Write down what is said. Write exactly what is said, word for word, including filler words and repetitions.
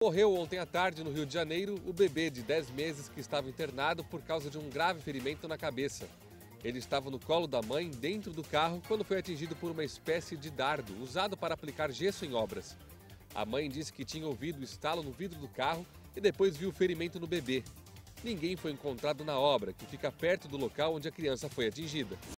Morreu ontem à tarde, no Rio de Janeiro, o bebê de dez meses que estava internado por causa de um grave ferimento na cabeça. Ele estava no colo da mãe, dentro do carro, quando foi atingido por uma espécie de dardo usado para aplicar gesso em obras. A mãe disse que tinha ouvido o estalo no vidro do carro e depois viu o ferimento no bebê. Ninguém foi encontrado na obra, que fica perto do local onde a criança foi atingida.